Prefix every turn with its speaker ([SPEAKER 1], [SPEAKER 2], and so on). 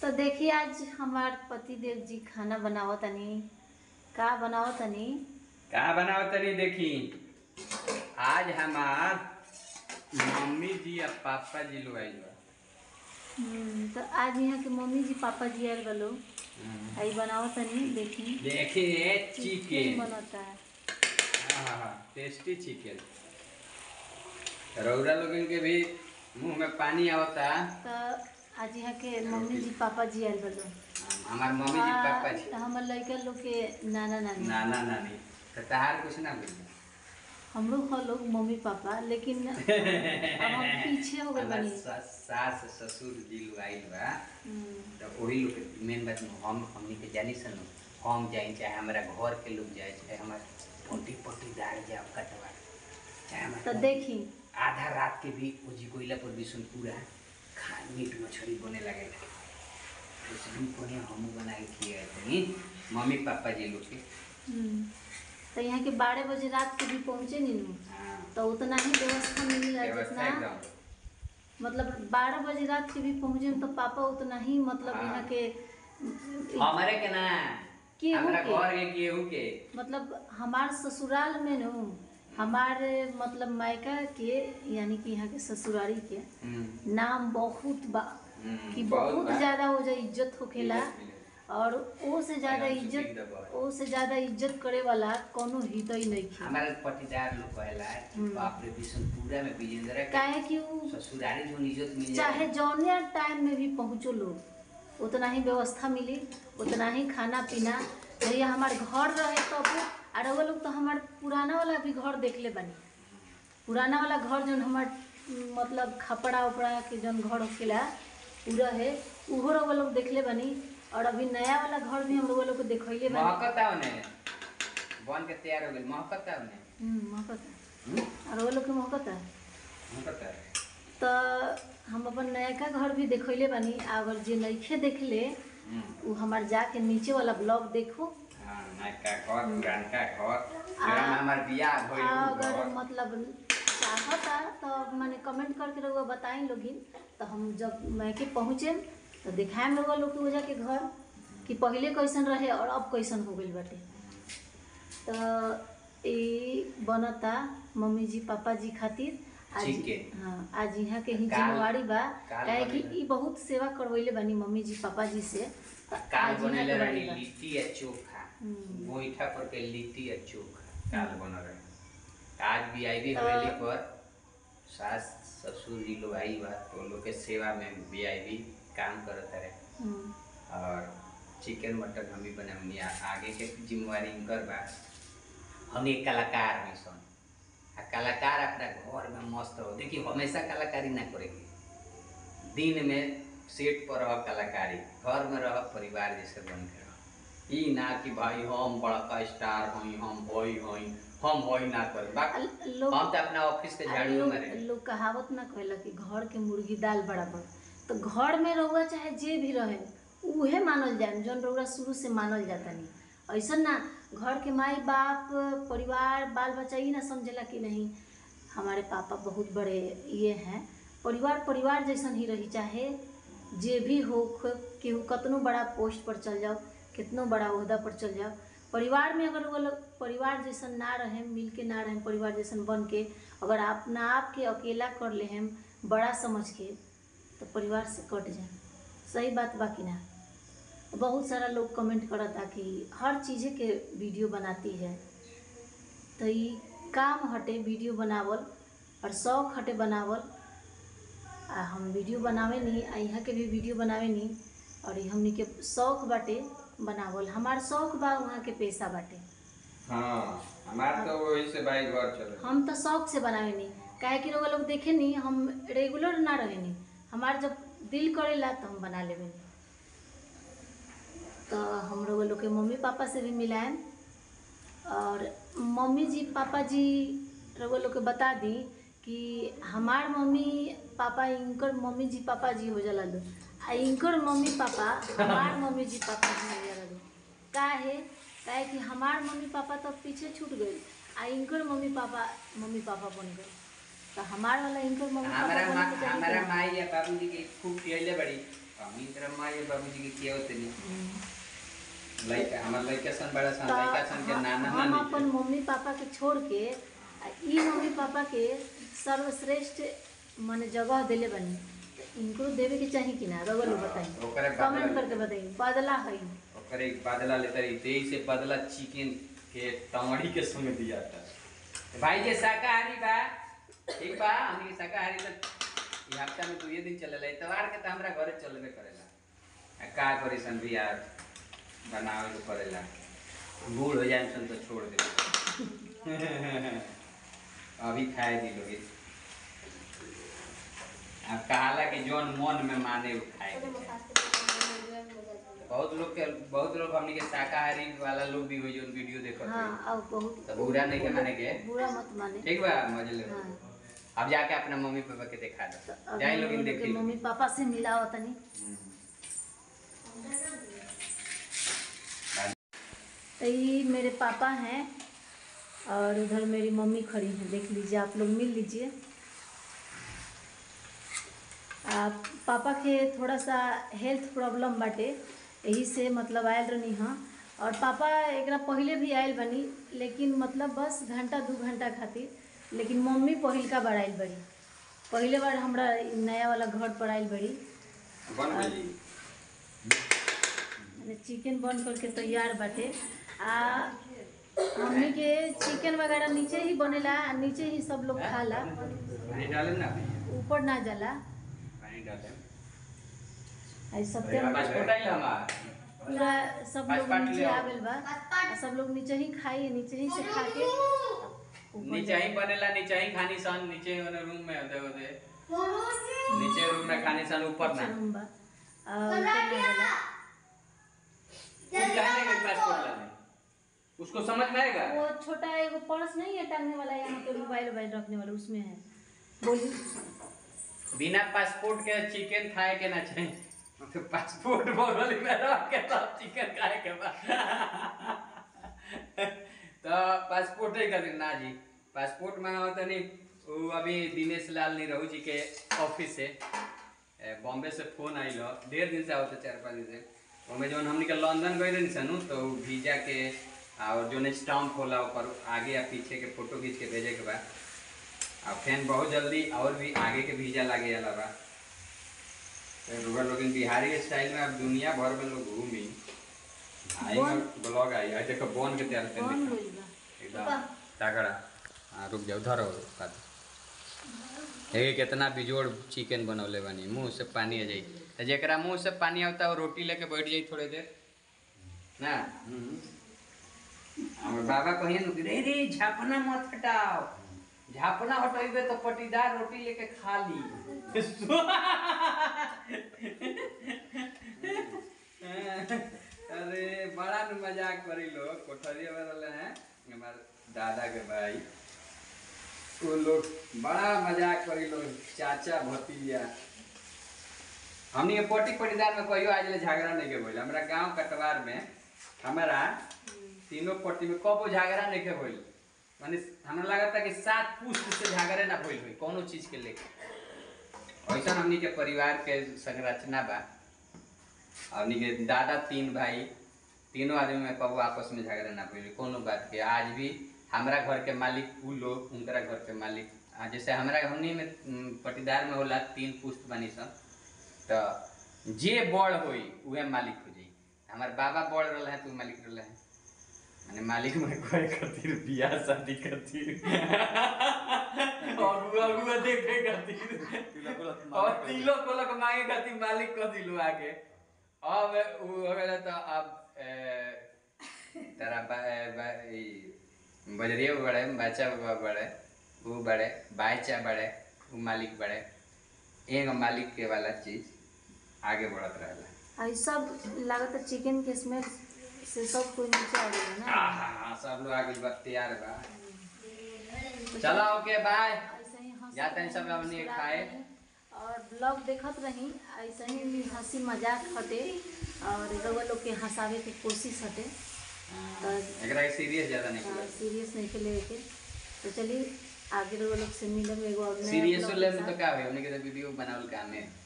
[SPEAKER 1] तो देखिए आज हमार पति देव जी खाना बनावत तनी। का बनावत तनी?
[SPEAKER 2] देखी। आज हमार मम्मी जी और पापा जी लोग आइल बा।
[SPEAKER 1] तो आज यहाँ के मम्मी जी पापा जी आयल बलो। आई बनावत तनी देखी।
[SPEAKER 2] देखिए
[SPEAKER 1] चिकन बनता है।
[SPEAKER 2] Tasty chicken. रौरा लोगन के भी मुंह में पानी आवता।
[SPEAKER 1] तो आज यहाँ के मम्मी जी पापा जी आयल बलो।
[SPEAKER 2] हमार मम्मी जी पापा जी
[SPEAKER 1] हमार लड़का लोग के नाना
[SPEAKER 2] नानी तो तहार कुछ ना बोली।
[SPEAKER 1] हम लोग लोग मम्मी पापा, लेकिन अब हम पीछे हो गए बनी।
[SPEAKER 2] सास ससुर जी लोग आइल बा तो वही लोग मेन बात हमनी के जानी सन। हम जाए चाहे हमारा घर के लोग जाए चाहे हमारे पोटी पोटीदार जाए कटवा चाहे
[SPEAKER 1] तो देखी
[SPEAKER 2] आधा रात के भी उजी कोयला पर भी सुन पूरा मीट मछली बने लगे हम बना के खिए मम्मी पापा जी लोग के।
[SPEAKER 1] तो यहाँ के 12 बजे रात के भी पहुँचे नहीं तो उतना ही व्यवस्था मिलेगा जितना मतलब 12 बजे रात के भी पहुँचे तो पापा उतना ही मतलब यहाँ के
[SPEAKER 2] हमारे के ना हमरा घर के केहू के मतलब
[SPEAKER 1] हमार ससुराल में न हमारे मतलब मायका के यानी कि यहाँ के ससुरारी के नाम बहुत बा कि बहुत ज्यादा हो जाए इज्जत होखेला और ओ से ज्यादा इज्जत करे वाला कोनो हित ही नहीं है।
[SPEAKER 2] हमारे पटीदार लोग कहला बाप रे बिशनपुरा में विजेंद्र
[SPEAKER 1] काहे कि
[SPEAKER 2] ससुरारी जो इज्जत मिल
[SPEAKER 1] चाहे जौनिया टाइम में भी पहुँचो लोग उतना ही व्यवस्था मिली, उतना ही खाना पीना। भैया हमारे घर रहे तब और वो लोग तो हमारे पुराना वाला भी घर देख ले बनी। पुराना वाला घर जो हमार मतलब खपड़ा उपड़ा के जो घर होखेला पूरा है उहो वो लोग देख ले बनी। और अभी नया वाला घर भी हम लोग को देखैले बनी।
[SPEAKER 2] महकता ने बन के तैयार हो गेल महकता ने
[SPEAKER 1] महकता और वो लोग के महकता
[SPEAKER 2] है।
[SPEAKER 1] तो हम अपन नया का घर भी देखैले बनी। अगर जे नइखे देखले वो हमार जाके नीचे वाला ब्लॉग देखो। अगर मतलब चाहता तो मैंने कमेंट करके लोग बताएं लोगिन तो हम जब मैके पहुँचे तो दिखाएं लोग के वजह के घर कि पहले कैसन रहे और अब कैसन हो गई बाटे। तो ये बनता मम्मी जी पापा जी खातिर आज। हाँ आज यहाँ के ही जिम्मेवारी बा काहे कि ई बहुत सेवा करवैले बनी मम्मी जी पापा जी से।
[SPEAKER 2] काल बनेले रही लिट्टी या चोखा गोईठा पर के लिट्टी या चोखा काल बन रहे। आज भी आई भी हवेली पर सास ससुर जी लोग आई बा तो लोग के सेवा में भी आई भी काम करते रहे और चिकन मटन हम ही बनाऊंगी। आगे के जिम्मेवारी इनकर बा। हम एक कलाकार हैं सन कलाकार अपना घर में मस्त हो। देखिए हमेशा कलाकारी ना करेंगे। दिन में सेट पर रह कलाकारी घर में रह परिवार जैसे बन के रह। ई ना कि भाई हम बड़का स्टार हई हम होई ना कर हम तो अपना ऑफिस के झाड़ू मारे।
[SPEAKER 1] लोग कहावत ना कहला कि घर के मुर्गी दाल बराबर। तो घर में रहुआ चाहे जे भी रहे उहे मानल जाए जौन रहुआ शुरू से मानल जाता नहीं। ऐसा ना घर के माई बाप परिवार बाल बच्चा ही ना समझेला कि नहीं हमारे पापा बहुत बड़े ये हैं। परिवार जैसन ही रही चाहे जे भी हो केहू कतनो बड़ा पोस्ट पर चल जाओ कितनो बड़ा ओहदा पर चल जाओ परिवार में अगर वो लोग परिवार जैसन ना रहे मिल के ना रहे परिवार जैसन बन के अगर अपना आप के अकेला कर ले हम बड़ा समझ के तो परिवार से कट जाए। सही बात बाकी ना। बहुत सारा लोग कमेंट करता कि हर चीज़ के वीडियो बनाती है तो ये काम हटे वीडियो बनावल और शौक हटे बनावल। हम वीडियो बनावे नहीं यहाँ के भी वीडियो बनावे नहीं और हमनी के शौक बाटे बनावल। हमार शौक बा वहाँ के पेशा बाटे।
[SPEAKER 2] हाँ हमार तो वही से भाई घर चले।
[SPEAKER 1] हम तो शौक से बनावे नहीं काहे कि लोग देखे नहीं हम रेगुलर ना रहे नहीं। हमार जब दिल करेला तो हम बना लेवे। तो हम लोग के मम्मी पापा से भी मिलाएं और मम्मी जी पापा जी लोग के बता दी कि हमार मम्मी पापा इनकर मम्मी जी पापा जी हो जाला लो इनकर मम्मी पापा हमार मम्मी जी पापा जी हो जाला लो। काहे कि हमार मम्मी पापा तो पीछे छूट गए इनकर मम्मी पापा बन गए। तो हमार वाला इनकर मम्मी पापा
[SPEAKER 2] हमारा माई या बाबूजी के खूब पियले बड़ी कमी तेरा माँ ये बाबूजी के किया होते नहीं लड़का हमारे लड़का सन बड़ा सन लड़का सन के नाना
[SPEAKER 1] हम
[SPEAKER 2] नानी
[SPEAKER 1] अपन मम्मी पापा के छोड़ के ई मम्मी पापा के सर्वश्रेष्ठ माने जगह दिले बनी तो इनको देवे के चाहिए कि ना रउआ लोग बताइए कमेंट करके बताइए बदला है
[SPEAKER 2] ओकरे बदला लेता रही तेई से बदला चिकन के टमाड़ी के संग दिया था भाई जे शाकाहारी बा ठीक बा हमनी के शाकाहारी तो ये हफ्ता में 2 दिन चलेला इतवार के त हमरा घरे चलबे करेला का करे सन भी यार बनावे को पड़ेला बूढ़ हो जाए सन तो छोड़ दे अभी खाए दी लोग अब कहाला कि जोन मन में माने वो खाए बहुत लोग हमनी के शाकाहारी वाला लोग भी हो जो वीडियो देखत
[SPEAKER 1] हां अब बहुत
[SPEAKER 2] तो बुरा नहीं के माने के
[SPEAKER 1] बुरा मत माने
[SPEAKER 2] ठीक बा मजे ले अब जाके अपना मम्मी पापा के दिखा दो जाए लोग इन देखी
[SPEAKER 1] मम्मी पापा से मिलाओ तनी तो ये मेरे पापा हैं और उधर मेरी मम्मी खड़ी हैं देख लीजिए आप लोग मिल लीजिए पापा के थोड़ा सा हेल्थ प्रॉब्लम बाटे यही से मतलब आयल रहनी हाँ और पापा एक पहले भी आयल बनी लेकिन मतलब बस घंटा 2 घंटा खातिर लेकिन मम्मी पहिल का बार आयल बड़ी पहले बार हमरा नया वाला घर पर आयल बड़ी चिकन बन करके तैयार बाटे हमनी के चिकन वगैरह नीचे ही बनेला नीचे ही सब लोग खाला ऊपर ना जाला पूरा सब लोग नीचे आ गइल बा सब लोग नीचे ही खाई नीचे ही से खा के
[SPEAKER 2] नीचे ही बनेला नीचे ही खानी सन नीचे रूम में होते नीचे रूम में खानी सन ऊपर ना
[SPEAKER 1] रूम बा
[SPEAKER 2] उसको समझ में आएगा
[SPEAKER 1] वो छोटा एगो पर्स नहीं है टांगने वाला यहाँ पे मोबाइल रखने वाला उसमें है बोलिए
[SPEAKER 2] बिना पासपोर्ट के चिकन खाए के ना चाहिए तो पासपोर्ट बगल में रख के तब चिकन खाए के बा तो पासपोर्ट ही कर ना जी पासपोर्ट मंगाओ तो नहीं वो अभी दिनेश लाल निरहू जी के ऑफिस से बॉम्बे से फोन आई लो 1.5 दिन से होते 4-5 दिन से हमें जो हमने के लंदन गए रही सनू तो वीजा के और जो स्टाम्प होला ऊपर आगे या पीछे के फोटो खींच के भेजे के बाद और फिर बहुत जल्दी और भी आगे के वीजा लगे अलावा लोग बिहारी स्टाइल में अब दुनिया भर में लोग घूमी आई ब्लॉग आई आज देखो बोन के तैयार एकदम ताकड़ा हाँ रुक जाओ धरो कितना बिजोड़ चिकन बनौले बनी मुँह से पानी आ जाई तो जरा मुँह से पानी आता है रोटी लेके बैठ जाई थोड़ी देर ना हमारे बाबा कहिए न रे रे झापना मत हटाओ झापना हटाइबे तो पटीदार रोटी लेके खा ली अरे बड़ा न मजाक करी लोग कोठरिया में रहले हैं हमारे दादा के भाई वो लोग बड़ा मजाक करी लोग चाचा भतीजा हमनी के पोटी पटीदार में कहियो आज ले झगड़ा नहीं के बोल हमरा गांव कटवार में हमारा तीनों पट्टी में कबो झगड़ा नहीं के बोल माने हमरा लगता कि 7 पुष्ट से झगड़े ना भइल होई कोनो चीज के लेके ऐसा हमनी के परिवार के संरचना बा हमनी के दादा 3 भाई तीनों आदमी में कबो आपस में झगड़ा ना भइल कोनो बात के आज भी हमरा घर के मालिक उ लोग उनकरा घर के मालिक जैसे हमरा हमनी में पटीदार में होला 3 पुष्ट बनी सब तो जे बड़ होई उहे मालिक हो जाई हमार बाबा बड़ रहल है तू मालिक रहल है माने मालिक में कोई खातिर बियाह शादी खातिर और अगुआ देखे खातिर और तिलक कोलक मांगे खातिर मालिक को दिलो आगे अब उ हो गेला तो अब तेरा बजरिया बड़े बच्चा बड़े वो बड़े बाचा बड़े वो मालिक बड़े एक मालिक के वाला चीज आगे बढ़त रहला
[SPEAKER 1] आई सब लागत चिकन के स्मेल से सब कोई नीचे आ गया ना
[SPEAKER 2] हां सब लोग आगे बात तैयार बा चलो ओके बाय
[SPEAKER 1] ऐसे ही
[SPEAKER 2] जाते हैं सब हमने खाए
[SPEAKER 1] और ब्लॉग देखत रही ऐसे ही हंसी मजाक हटे और रउआ लोग के हंसावे की कोशिश हटे
[SPEAKER 2] एकरा सीरियस ज्यादा नहीं
[SPEAKER 1] सीरियस नहीं खेले के तो चलिए आगे रउआ लोग से मिलब एगो और
[SPEAKER 2] सीरियस ले में तो का होई हमने के वीडियो बनावल काम है